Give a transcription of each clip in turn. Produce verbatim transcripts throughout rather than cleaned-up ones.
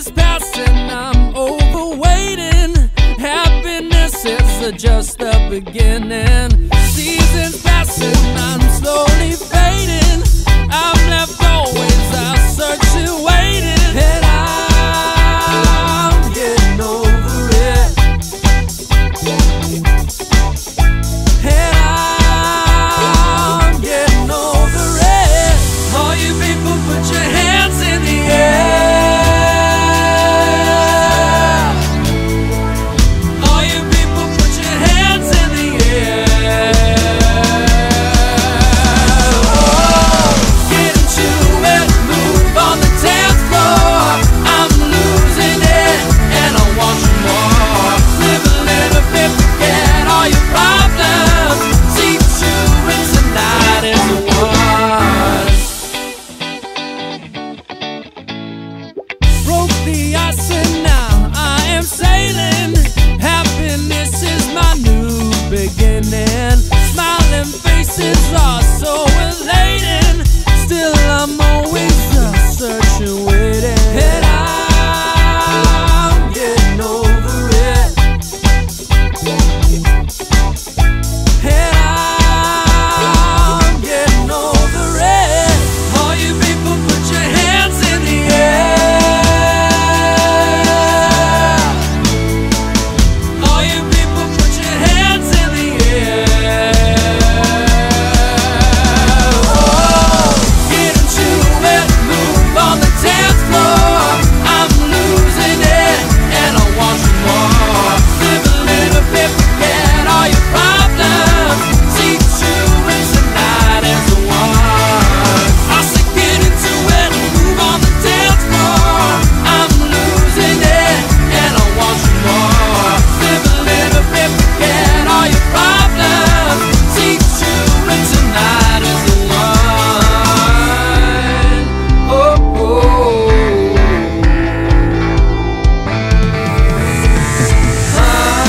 Seasons passing, I'm overwaiting. Happiness is just the beginning. Seasons passing, I'm slowly fading. I'm left always out searching, waiting, and I'm getting over it. And I'm getting over it. All you people, put your hands in the air. All you people, put your hands in the air. Oh, get into it, move on the dance floor. I'm losing it, and I want you more. Live a little bit, forget all your problems. See true, and tonight is the one. Broke the ice and now I am sailing. Happiness is my new beginning. Smiling faces are so elating. Still I'm always just searching, waiting, and I'm getting over it. And I'm getting over it. All you people, put your hands in the air. All you people, put your hands in the air. Oh, get into it, move on the dance floor. I'm losing it, and I want you more. Live a little bit, forget all your problems. See true, and tonight is the one. I said get into it, move on the dance floor. I'm losing it, and I want you more. Live a little bit, forget all your problems. See true, and tonight is the one. Oh, oh. Ah,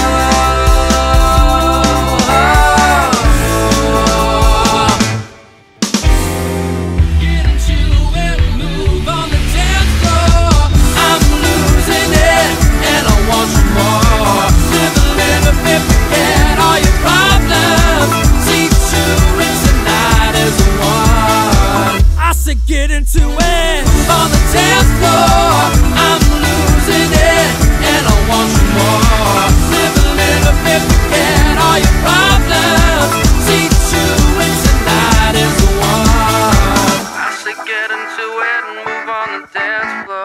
Get into it, move on the dance floor. I'm losing it, and I want you more. Live a little bit, forget all your problems. See true, and tonight is the one. I said get into it, move on the dance floor. I'm losing it, and I want you more. Live a little bit, forget all your problems. See true, and tonight is the one. I said get into it and move on the dance floor.